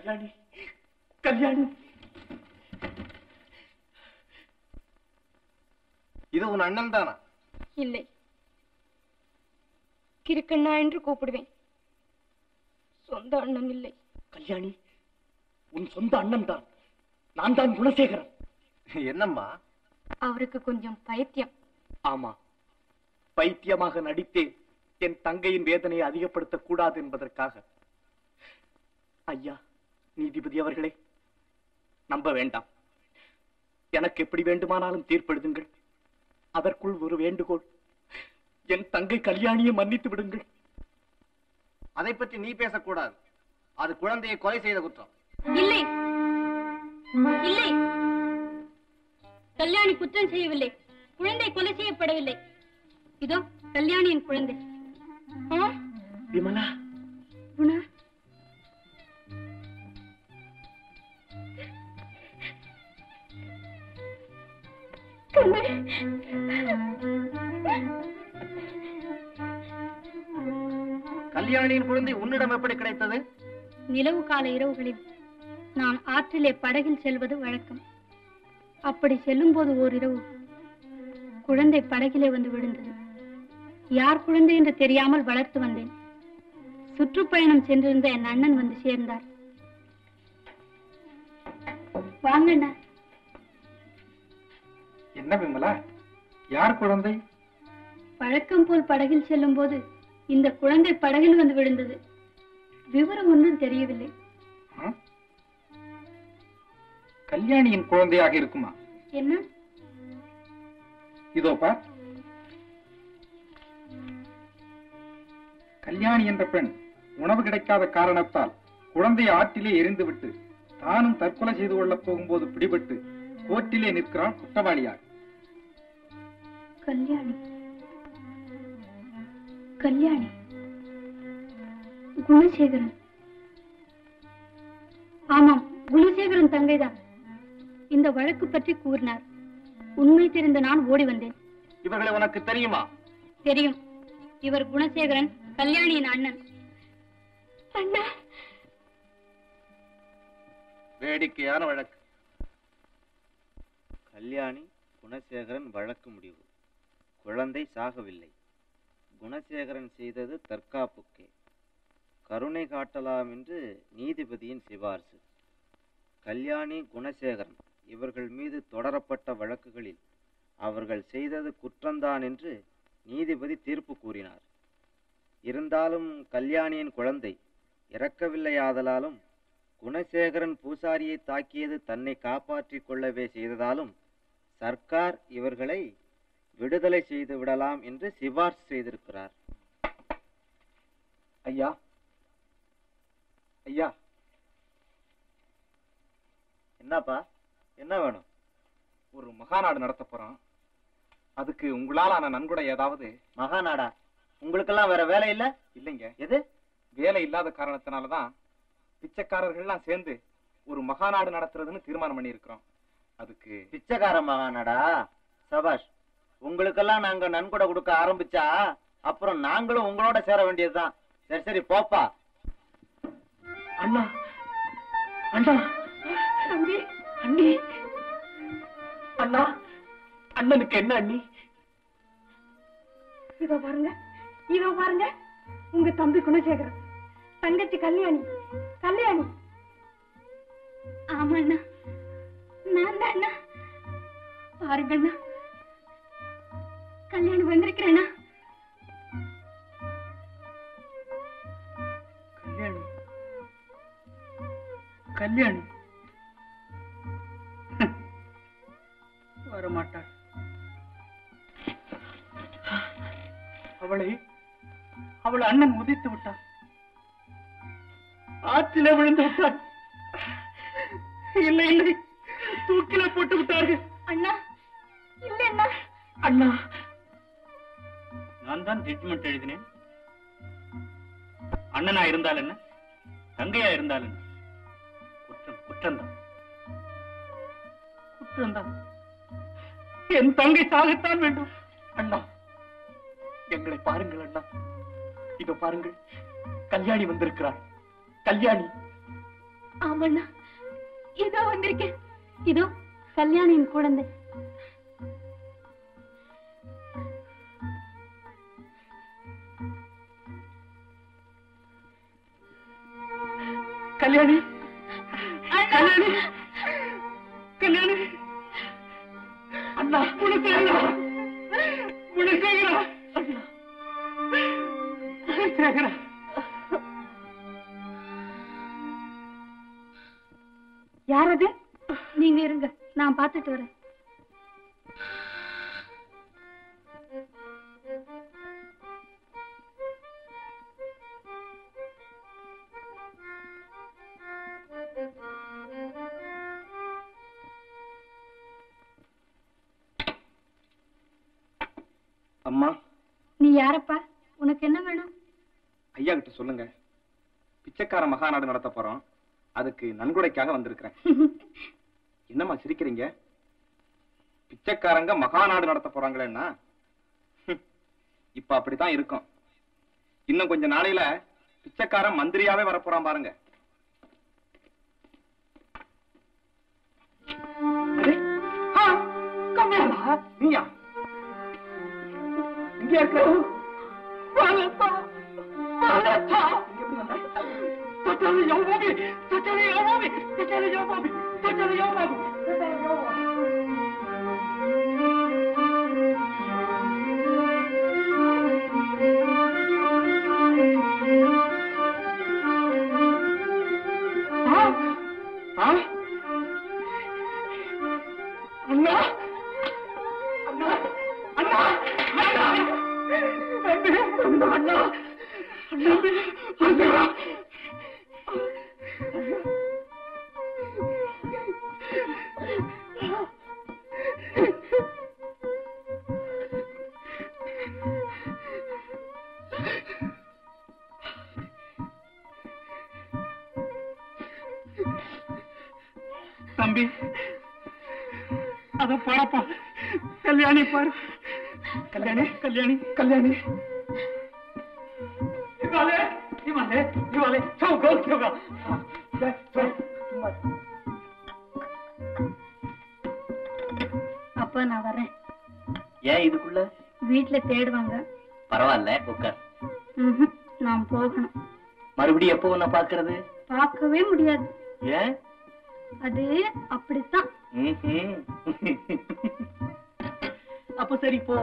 கல்யாணி, கல்யாணி, இது உன் அண்ணன் தானா? இல்லை, கிருக்கண்ணா என்று கூப்பிடுவேன். சொந்த அண்ணன் இல்லை. கல்யாணி, உன் சொந்த அண்ணன் தான். நான் தான் குணசேகரன். என்னம்மா? அவருக்கு கொஞ்சம் பைத்தியம். ஆமா, பைத்தியமாக நடித்தேன் என் தங்கையின் வேதனையை அதிகப்படுத்தக் கூடாது என்பதற்காக. ஐயா நீதிபதி அவர்களே, நம்ப வேண்டாம். எனக்கு எப்படி வேண்டுமானாலும் தீர்ப்பெழுதுங்கள். அதற்குள் ஒரு வேண்டுகோள், என் தங்கை கல்யாணியை மன்னித்து விடுங்கள். அதை பற்றி நீ பேசக்கூடாது. அது குழந்தையை கொலை செய்த குற்றம். இல்லை இல்லை, கல்யாணி குற்றம் செய்யவில்லை. குழந்தை கொலை செய்யப்படவில்லை. இதோ கல்யாணியின் குழந்தை. விமலா, குணா, கல்யாணியின் குழந்தை உன்னிடம் எப்படி கிடைத்தது? நிலவு கால இரவுகளில் நான் ஆற்றிலே படகில் செல்வது வழக்கம். அப்படி செல்லும் போது ஓரிரவு குழந்தை படகிலே வந்து விழுந்தது. யார் குழந்தை என்று தெரியாமல் வளர்த்து வந்தேன். சுற்றுப்பயணம் சென்றிருந்த என் அண்ணன் வந்து சேர்ந்தார். வாங்கண்ணா. என்ன விமலா, யார் குழந்தை? வழக்கம் போல் படகில் செல்லும் போது இந்த குழந்தை படகில் வந்து விழுந்தது. விவரம் ஒன்றும் தெரியவில்லை. கல்யாணியின் குழந்தையாக இருக்குமா? என்ன? இதோ பார். கல்யாணி என்ற பெண் உணவு கிடைக்காத காரணத்தால் குழந்தையை ஆற்றிலே எரிந்துவிட்டு தானும் தற்கொலை செய்து கொள்ளப் போகும்போது பிடிபட்டு கோர்ட்டிலே நிற்கிறான் குற்றவாளியாக. கல்யாணி, கல்யாணி, குணசேகரன். ஆமாம், குணசேகரன் தங்கைதான். இந்த வழக்கு பற்றி கூறினார். உண்மை தெரிந்த நான் ஓடி வந்தேன். இவர்களை உனக்கு தெரியுமா? தெரியும். இவர் குணசேகரன், கல்யாணியின் அண்ணன். அண்ணா, வேடிக்கையான வழக்கு. கல்யாணி குணசேகரன் வழக்கு முடிவு. குழந்தை சாகவில்லை. குணசேகரன் செய்தது தற்காப்புக்கே. கருணை காட்டலாம் என்று நீதிபதியின் சிபார்சு. கல்யாணி, குணசேகரன் இவர்கள் மீது தொடரப்பட்ட வழக்குகளில் அவர்கள் செய்தது குற்றம்தான் என்று நீதிபதி தீர்ப்பு கூறினார். இருந்தாலும் கல்யாணியின் குழந்தை இறக்கவில்லையாதலாலும் குணசேகரன் பூசாரியை தாக்கியது தன்னை காப்பாற்றிக் கொள்ளவே செய்ததாலும் சர்க்கார் இவர்களை விடுதலை செய்து விடலாம் என்று சிபார்சு செய்திருக்கிறார். ஐயா, ஐயா. என்னப்பா, என்ன வேணும்? ஒரு மகாநாடு நடத்த போறோம். அதுக்கு உங்களாலான நன்கொடை ஏதாவது? மகாநாடா? உங்களுக்கெல்லாம் வேற வேலை இல்ல? இல்லைங்க. எது? வேலை இல்லாத காரணத்தினாலதான் பிச்சைக்காரர்கள்லாம் சேர்ந்து ஒரு மகாநாடு நடத்துறதுன்னு தீர்மானம் பண்ணி இருக்கிறோம். அதுக்கு பிச்சைக்கார மகாநாடா? சபாஷ். உங்களுக்கெல்லாம் நாங்க நன்கொடை கொடுக்க ஆரம்பிச்சா அப்புறம் நாங்களும் உங்களோட சேர வேண்டியதுதான். சரி சரி போப்பா. அண்ணா, அண்ணா, தம்பி, அண்ணி, அண்ணா, அண்ணனுக்கு என்ன அண்ணி? இதோ பாருங்க, இதோ பாருங்க, உங்க தம்பி குணசேகரன், தங்கச்சி கல்யாணி. கல்யாணி. ஆமா அண்ணா, நான் தான் அண்ணா. பாருங்க அண்ணா, கல்யாணி வந்திருக்கிறேன்னா. கல்யாணி, கல்யாணி வரமாட்டாள். அவளை அண்ணன் உதைத்து விட்டான். ஆற்றிலே விழுந்து விட்டான். இல்லை இல்லை, தூக்கில போட்டு விட்டார்கள். அண்ணா, இல்ல அண்ணா. அண்ணா, நான் தான் ஜட்ஜ்மெண்ட் எழுதினேன். அண்ணனா இருந்தால் என்ன, தங்கையா இருந்தால் என்ன, குற்றம் குற்றம்தான். குற்றம்தான். என் தங்கை சாகத்தான் வேண்டும். அண்ணா, எங்களை பாருங்கள் அண்ணா. இதோ பாருங்கள், கல்யாணி வந்திருக்கிறாள். கல்யாணி, ஆமாண்ணா, இதோ வந்திருக்கேன். இதோ கல்யாணியின் குழந்தை. கல்யாணி, கல்யாணி, கல்யாணி. அண்ணா, குணசேகரா, குணசேகரா, குணசேகரா. யார் அது? நீங்க இருங்க, நான் பார்த்துட்டு வரேன். அம்மா, நீ யாரப்பா? உனக்கு என்ன வேணும்? ஐயா கிட்ட சொல்லுங்க, பிச்சைக்கார மகாநாடு நடத்த போறோம், அதுக்கு நன்கொடைக்காக வந்திருக்கிறேன். என்னம்மா சிரிக்கிறீங்க? பிச்சைக்காரங்க மகாநாடு நடத்த போறாங்களேன்னா இப்ப அப்படித்தான் இருக்கும். இன்னும் கொஞ்ச நாளையில பிச்சைக்காரன் மந்திரியாவே வரப்போறான் பாருங்க. நீயா இங்க இருக்க? அண்ணா, அண்ணா, அண்ணா, அண்ணா, அண்ணா, அண்ணா, தம்பி, அத பாரப்பா. கல்யாணி பாரு. கல்யாணி, கல்யாணி, கல்யாணி. இவாலே, இவாலே, இவாலே. சௌகோ, சௌகோ. அப்பா நான் வரேன். ஏன் இதுக்குள்ள? வீட்டுல தேடுவாங்க. பரவாயில்ல, உட்கார். நான் போகணும். மறுபடியும் எப்போ உன்னை பாக்குறது? பார்க்கவே முடியாது. ஏன்? அது அப்படித்தான். அப்ப சரி, போ.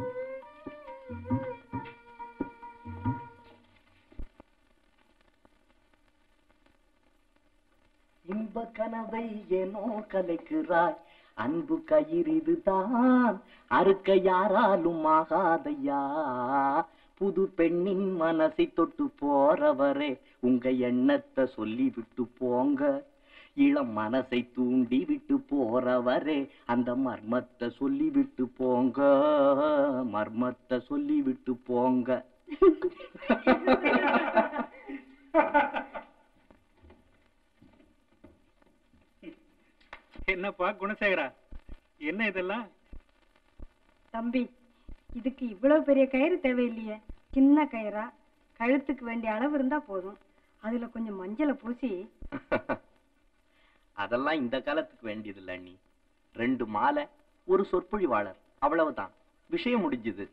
இன்ப கனவை ஏனோ கலைக்கிறாய், அன்பு கயிறுதான் அறுக்க யாராலும் ஆகாதையா. புது பெண்ணின் மனசை தொட்டு போறவரே, உங்க எண்ணத்தை சொல்லி விட்டு போங்க. இளம் மனசை தூண்டி விட்டு போறவரே, அந்த மர்மத்தை சொல்லி விட்டு போங்க, மர்மத்தை சொல்லி விட்டு போங்க. என்னப்பா குணசேகரா, என்ன இதெல்லாம்? தம்பி, இதுக்கு இவ்வளவு பெரிய கயிறு தேவையில்லையே. சின்ன கயிறா, கழுத்துக்கு வேண்டிய அளவு இருந்தா போதும். அதுல கொஞ்சம் மஞ்சளை பூசி. அதெல்லாம் இந்த காலத்துக்கு வேண்டியதில்ல அண்ணி. 2 மாலை, ஒரு சொற்பொழிவாளர், அவ்வளவுதான். விஷயம் முடிஞ்சது.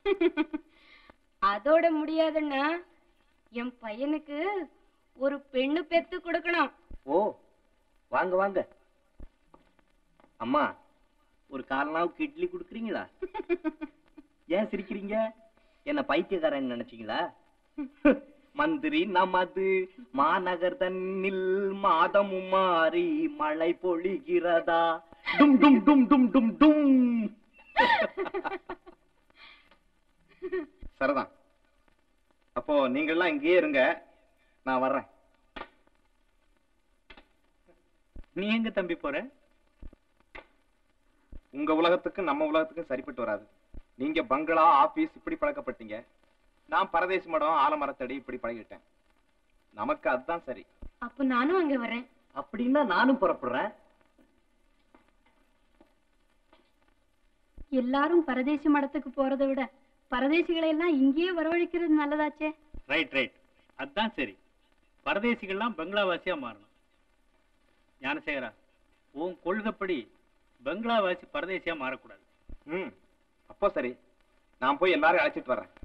அதோட முடியாதுன்னா என் பையனுக்கு ஒரு பெண்ணு பெத்து கொடுக்கணும். ஓ, வாங்க வாங்க. அம்மா, ஒரு 1/4 நாவுக்கு இட்லி கொடுக்குறீங்களா? ஏன் சிரிக்கிறீங்க? என்ன பைத்தியக்காரன் நினைச்சீங்களா? மந்திரி நமது மாநகர் தன்னில் மாதமும் மாறி மழை பொழிகிறதா. டும் டும் டும் டும் டும் டும். சரிதான். அப்போ நீங்கள்லாம் இங்கேயே இருங்க, நான் வர்றேன். நீ எங்க தம்பி போற? உங்க உலகத்துக்கு நம்ம உலகத்துக்கும் சரிப்பட்டு வராது. நீங்க பங்களா, ஆபீஸ் இப்படி பழக்கப்பட்டீங்க. நான் பரதேசி மடம், ஆலமரத்தடி இப்படி பழகிட்டேன். நமக்கு அதுதான் சரி. அப்ப நானும் அங்க வரேன். அப்படின்னா நானும் புறப்படுறேன். எல்லாரும் பரதேசி மடத்துக்கு போறதை விட பரதேசிகளை எல்லாம் இங்கேயே வரவழைக்கிறது நல்லதாச்சே. ரைட் ரைட், அதான் சரி. பரதேசிகள்லாம் பங்களாவாசியா மாறணும். ஞானசேகரா, உன் கொள்கைப்படி பங்களாவாசி பரதேசியா மாறக்கூடாது. அப்போ சரி, நான் போய் எல்லாரும் அழைச்சிட்டு வர்றேன்.